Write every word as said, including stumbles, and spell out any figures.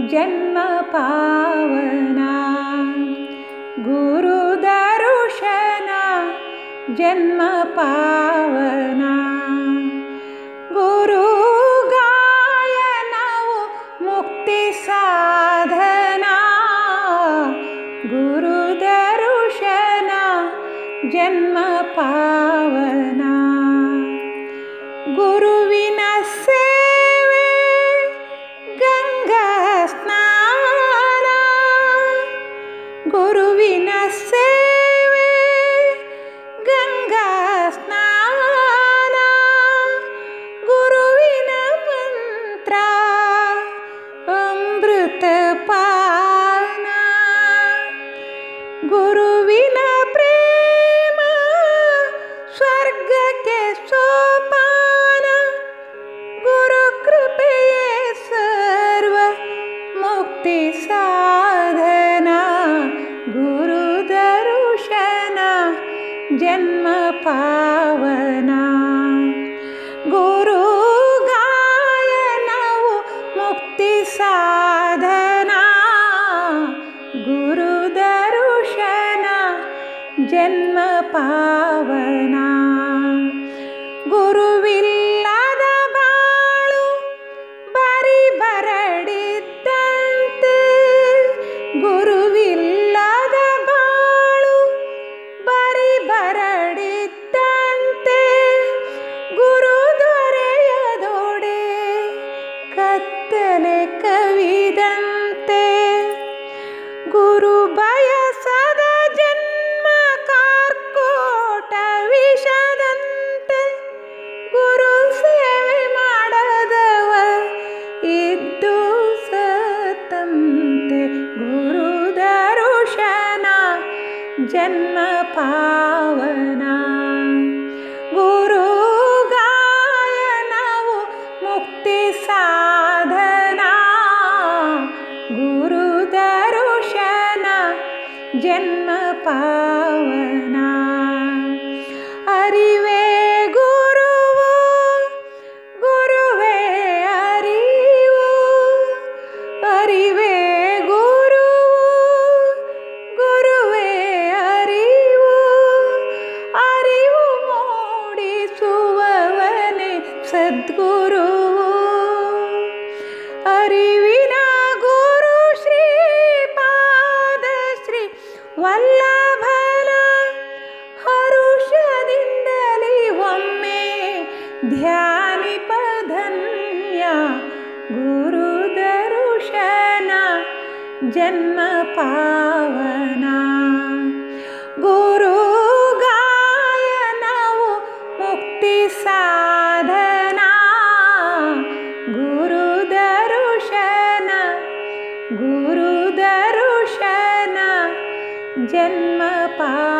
जन्म पावना गुरु दर्शन जन्म पावना गुरु गायनवु मुक्ति साधना गुरु दर्शन जन्म पावना गुरुविन सेवे गंगा स्नान गुरुविन सेवे गंगा स्नान गुरुविन मंत्र अमृत पान गुरुविन प्रेम स्वर्ग के सोपान गुरु कृपेये सर्व मुक्ति साधना गुरु दर्शन जन्म पावना गुरु गायनवु मुक्ति साधना गुरु दर्शन जन्म पावना गुरुविಲ್ಲದ ಬಾಳು ಬರಿ ಬರಡಿದ್ದಂತೆ ಗುರುವಿಲ್ಲದ ಬಾಳು ಬರಿ ಬರಡಿದ್ದಂತೆ ಗುರು ದೊರೆಯದೊಡೆ ಕತ್ತಲೆ ಕವಿದಂತೆ ಗುರು ಬಯಸದ ಜನ್ಮ ಕಾರ್ಕೋಟ ವಿಷದಂತೆ ಗುರು ಸೇವೆ ಮಾಡದವ ಇದ್ದು ಸತ್ತಂತೆ ಗುರು ದರ್ಶನ ಜನ್ಮ ಪಾವನ ಗುರು ಗಾಯನವು ಮುಕ್ತಿ ಸಾಧನಾ ಗುರು ದರ್ಶನ ಜನ್ಮ ಪಾವನ ಅರಿವೇ ಗುರುವು ಗುರುವೇ ಅರಿವು ಅರಿವೇ ಗುರುವು ಗುರುವೇ ಅರಿವು ಅರಿವು ಮೂಡಿಸುವವನೇ ಸದ್ಗುರುವು ಅರಿವಿನ ಗುರು ಶ್ರೀಪಾದ ಶ್ರೀ ವಲ್ಲಭನ ಹರುಷದಿಂದಲೇ ಒಮ್ಮೆ ಧ್ಯಾನಿಪಧನ್ಯ ಗುರು ದರ್ಶನ ಜನ್ಮ ಪಾವನ ಗುರು ಗಾಯನವು ಮುಕ್ತಿ ಸಾಧನಾ ಗುರು ದರ್ಶನ ಗುರು ದರ್ಶನ ಜನ್ಮ ಪಾವನ